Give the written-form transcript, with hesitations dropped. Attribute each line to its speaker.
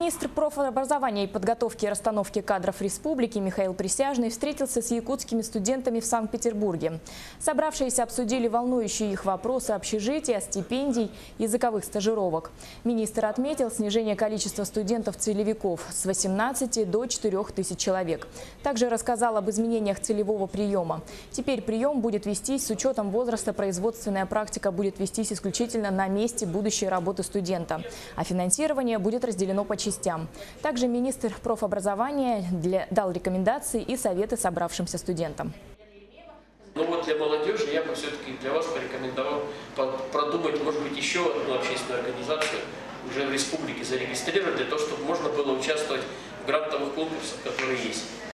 Speaker 1: Министр профобразования и подготовки и расстановки кадров республики Михаил Присяжный встретился с якутскими студентами в Санкт-Петербурге. Собравшиеся обсудили волнующие их вопросы общежития, стипендий, языковых стажировок. Министр отметил снижение количества студентов-целевиков с 18 до 4000 человек. Также рассказал об изменениях целевого приема. Теперь прием будет вестись с учетом возраста, производственная практика будет вестись исключительно на месте будущей работы студента, а финансирование будет разделено по частям. Также министр профобразования дал рекомендации и советы собравшимся студентам.
Speaker 2: Ну вот для молодежи я бы все-таки для вас порекомендовал продумать, может быть, еще одну общественную организацию уже в республике зарегистрировать, для того, чтобы можно было участвовать в грантовых конкурсах, которые есть.